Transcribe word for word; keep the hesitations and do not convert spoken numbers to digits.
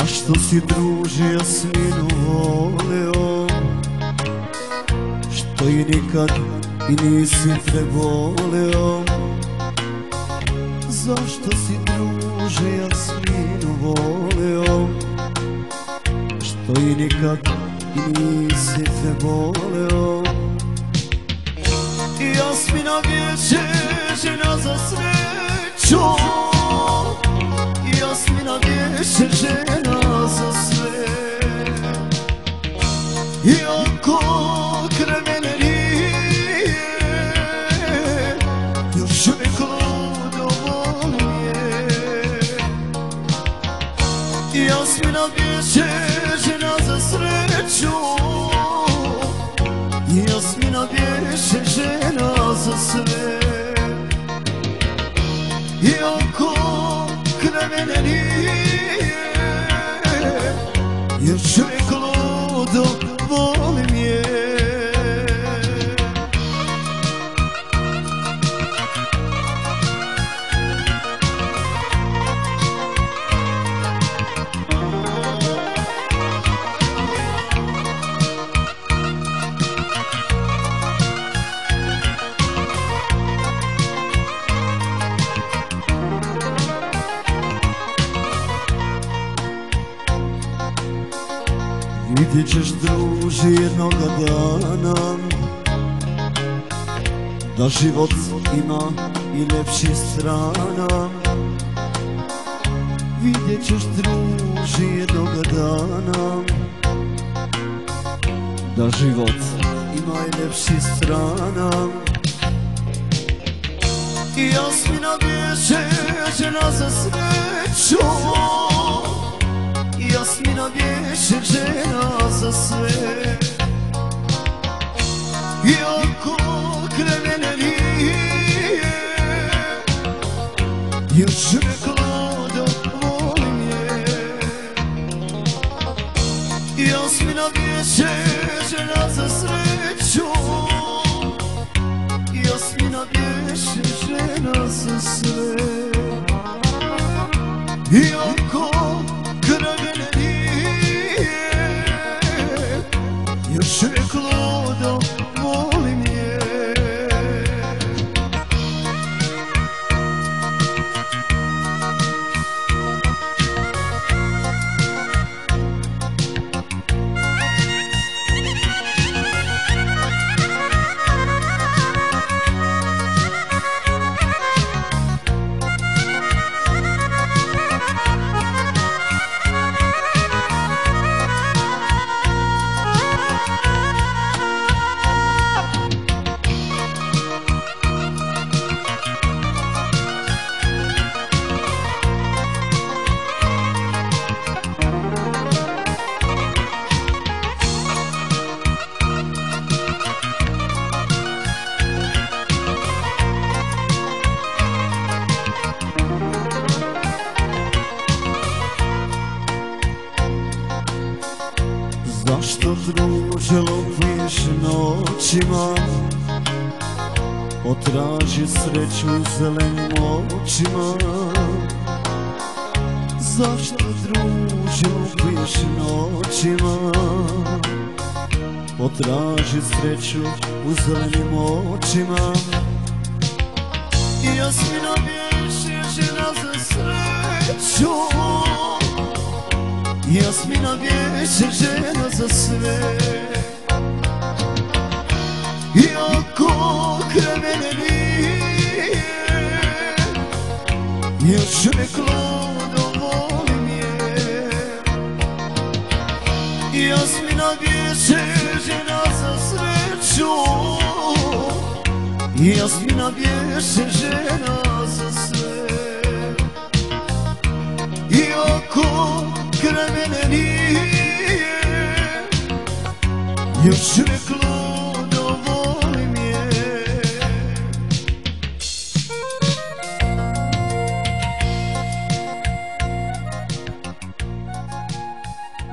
Zašto si druže Jasminu voleo, što i nikad i nisi preboleo? Zašto si druže Jasminu voleo, što i nikad i nisi preboleo? Jasmina vječe žena za sreću, Jasmina vječe žena za sve. Iako kremene nije, još uvijek ludo volim je. Jasmina vječe žena za sreću, Jasmina vječe žena za sve. Iako kremene nije, još uvijek ludo volim je. Vidjet ćeš druže jednoga dana da život ima i lepših strana. Vidjet ćeš druže jednoga dana da život ima i lepših strana. I Jasmina vječe žena za sreću, Jasmina vječe žena za sve. Iako kremene nije, još uvijek ludo volim je. Jasmina vječe žena za sreću, Jasmina vječe žena za sve. Iako kremene nije, još uvijek ludo volim je. Zašto druže lopuješ noćima, potraži sreću u zelenim očima? Zašto druže lopuješ noćima, potraži sreću u zelenim očima? Jasmina vječe žena za sreću, Jasmina vječe žena za sve. Iako kremene nije, još uvijek ludo volim je. Jasmina vječe žena za sreću, Jasmina vječe žena za sve. Iako kremene nije, još uvijek ludo